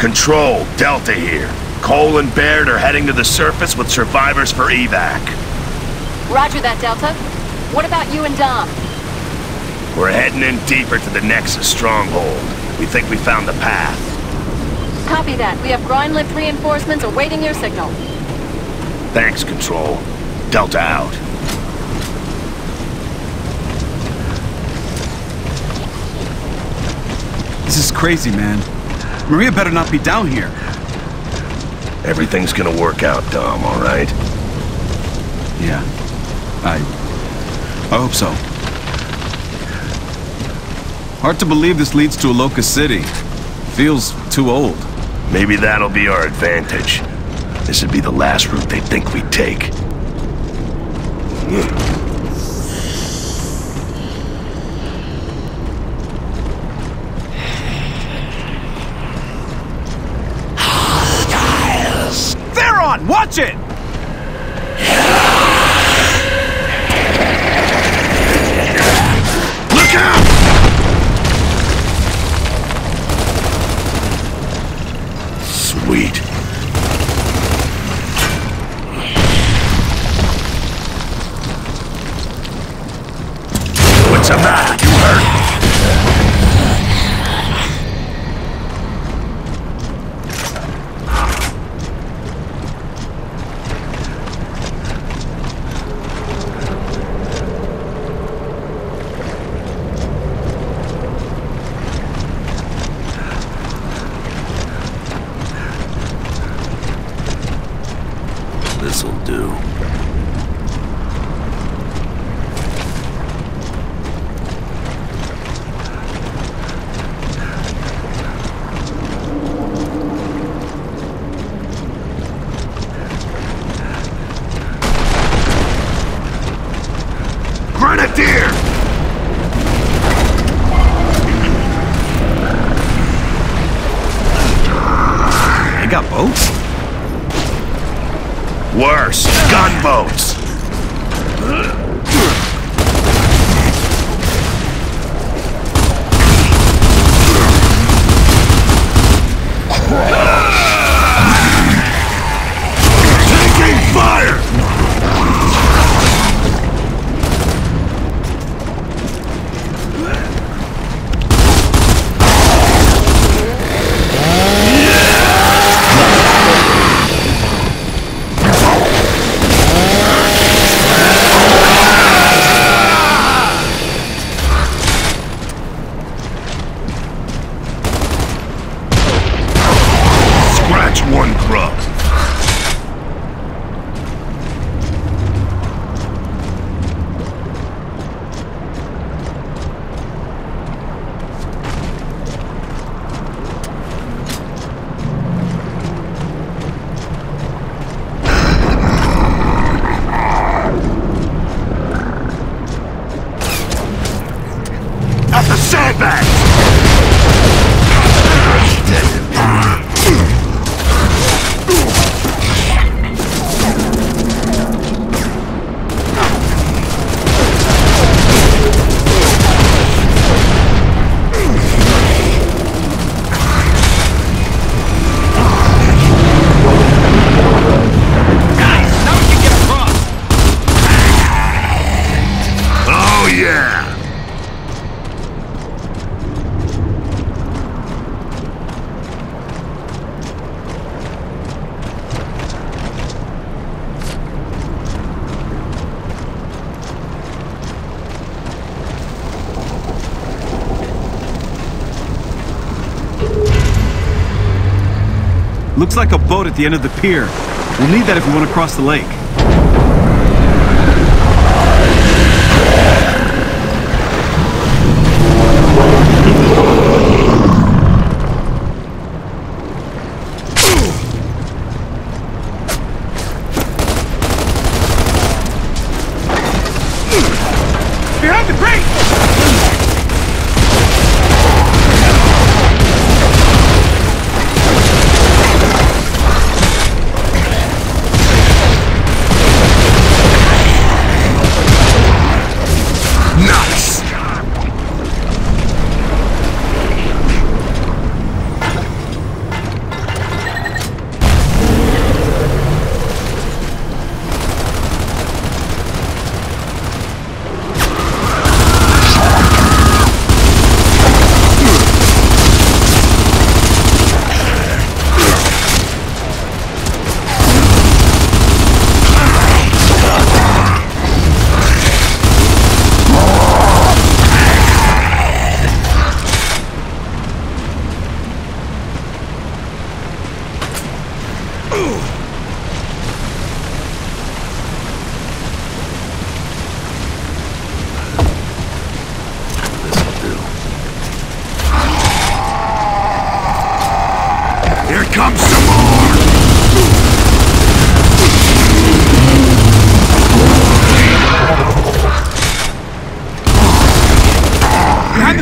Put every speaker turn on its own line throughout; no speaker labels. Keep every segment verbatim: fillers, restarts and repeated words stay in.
Control, Delta here. Cole and Baird are heading to the surface with survivors for evac.
Roger that, Delta. What about you and Dom?
We're heading in deeper to the Nexus stronghold. We think we found the path.
Copy that. We have ground lift reinforcements awaiting your signal.
Thanks, Control. Delta out.
This is crazy, man. Maria better not be down here.
Everything's gonna work out, Dom, all right?
Yeah. I... I hope so. Hard to believe this leads to a Locust City. Feels too old.
Maybe that'll be our advantage. This would be the last route they think we'd take.
They're on! Watch it!
Look out! Sweet. What's the matter? You hurt? This'll do. Grenadier!
They got boats?
Worse, gunboats! Taking fire! One grub. At the sandbags!
Looks like a boat at the end of the pier. We'll need that if we want to cross the lake.
Behind the crate!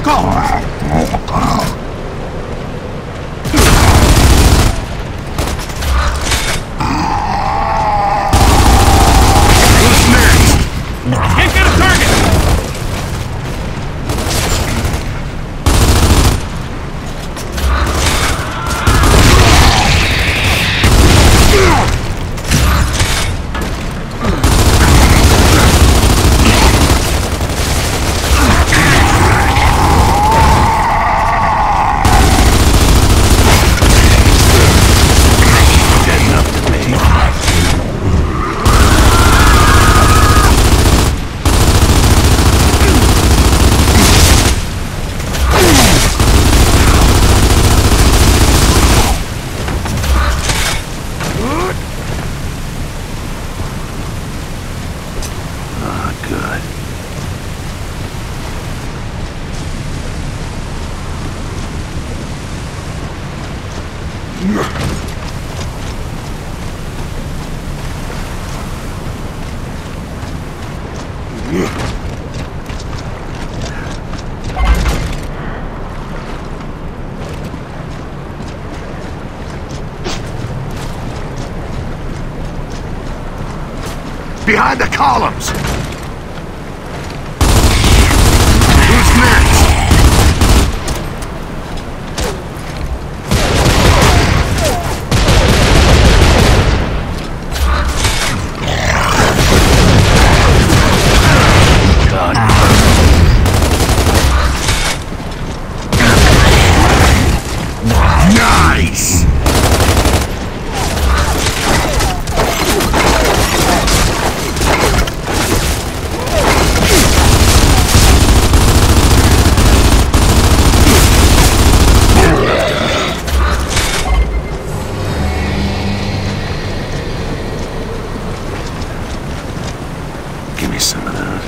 call!
Who's next?
Can't get a target!
Behind the columns! Who's next? God. Nice! Give me some of that.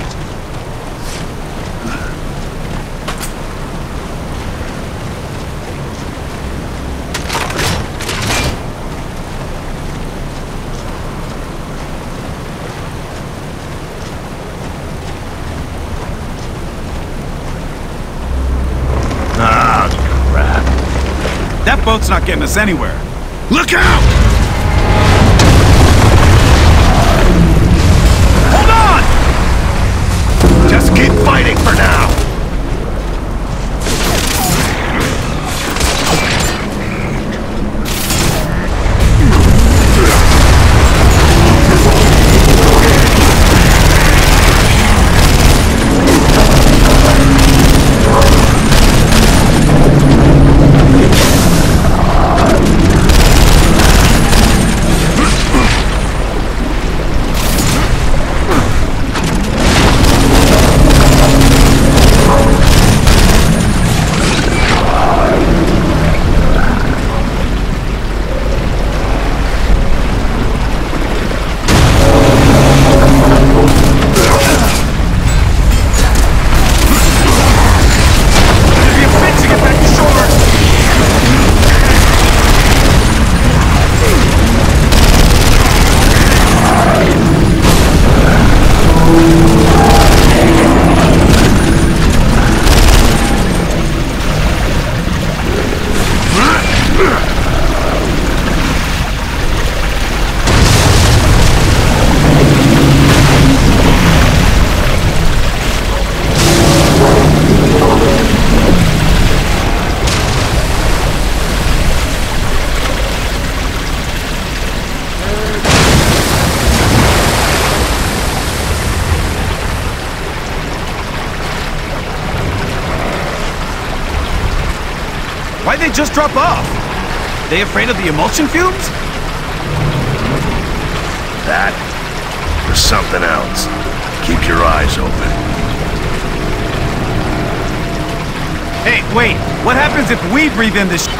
Ah, crap.
That boat's not getting us anywhere.
Look out! Hold on! Just keep fighting for now!
Why'd they just drop off? They afraid of the emulsion fumes?
That or something else. Keep your eyes open.
Hey, wait. What happens if we breathe in this?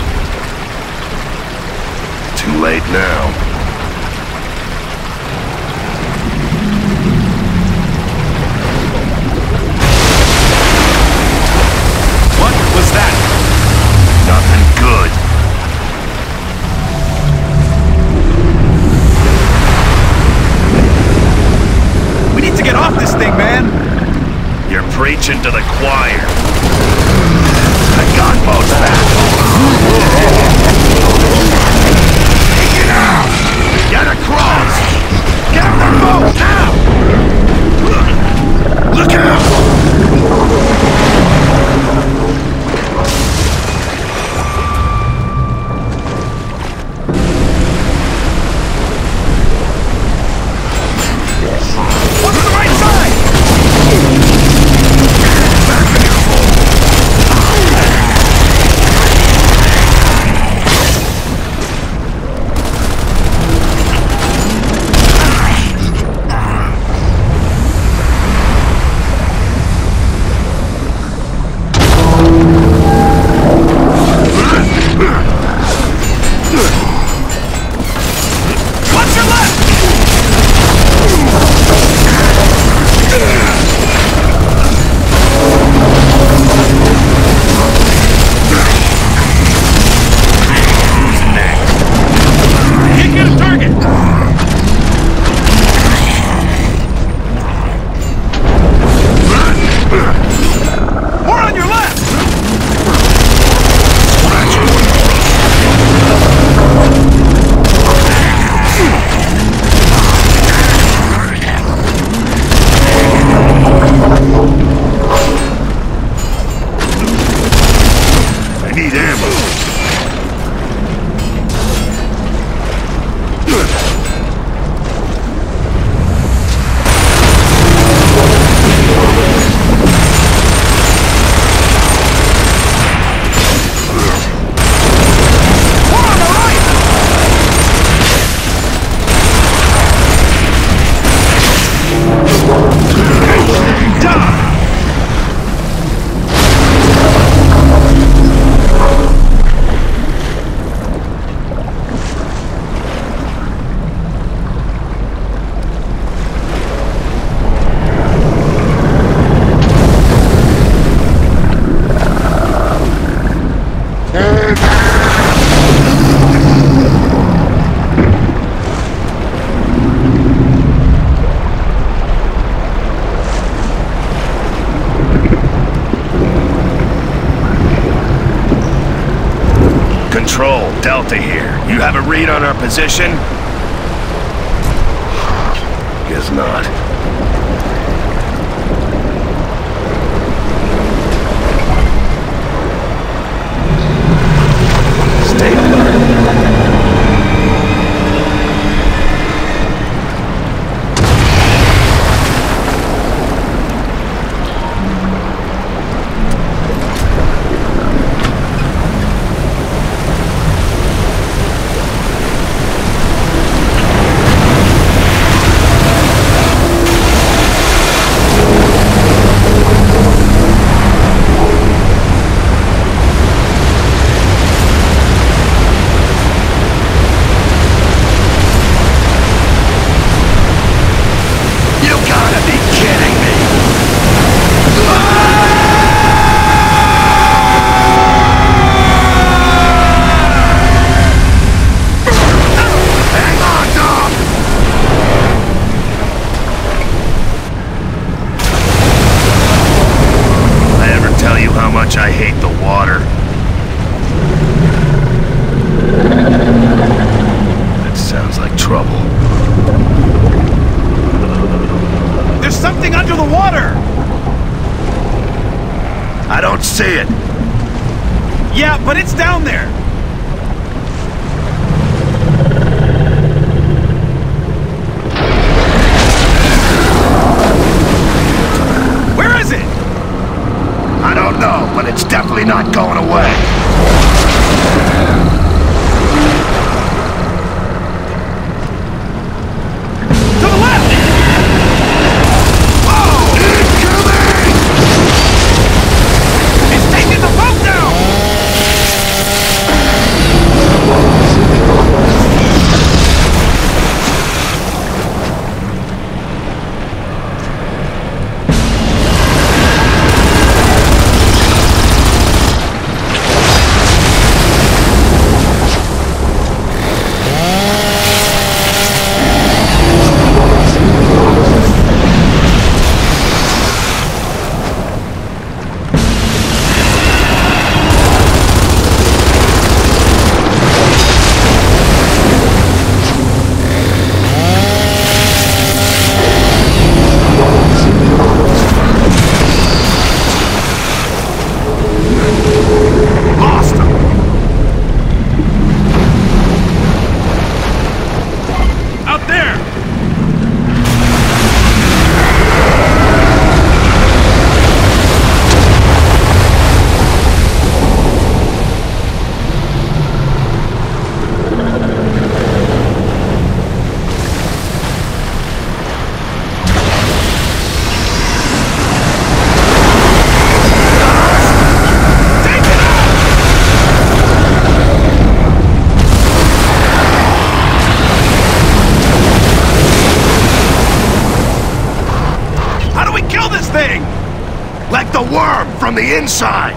Too late now.
What was that?
Nothing good.
We need to get off this thing, man.
You're preaching to the choir. The gunboat's back! Take it out! Get across! Get up the boat, now! Look out! Control, Delta here. You have a read on our position? Guess not. Stay alert. I hate the water. That sounds like trouble.
There's something under the water!
I don't see it.
Yeah, but it's down there. Where is it?
I don't know, but it's definitely not going away.
To the left!
Whoa! Incoming!
It's taking the boat down!
the inside!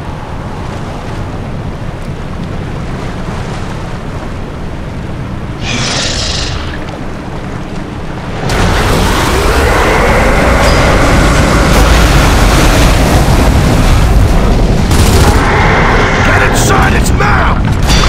Get inside its mouth!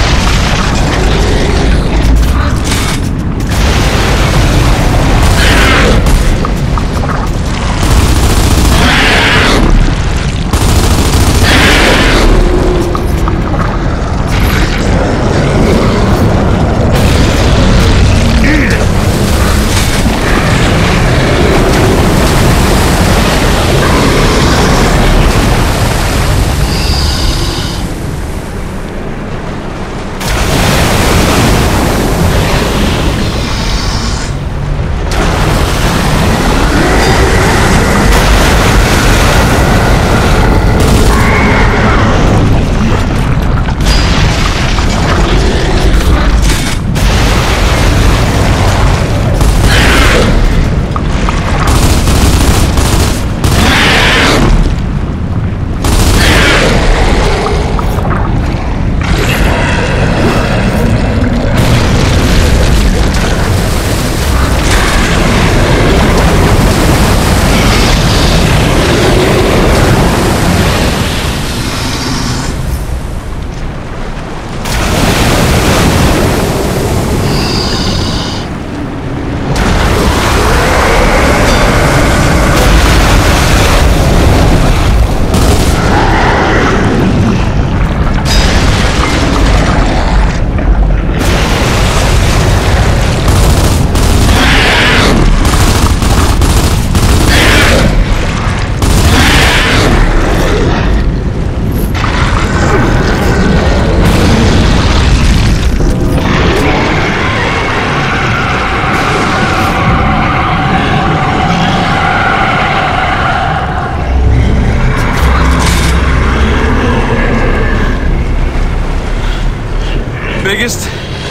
Biggest,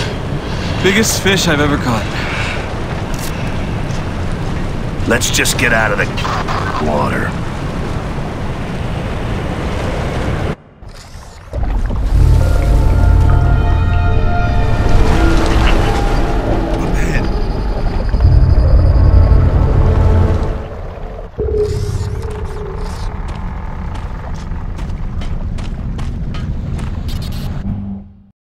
biggest fish I've ever caught.
Let's just get out of the water.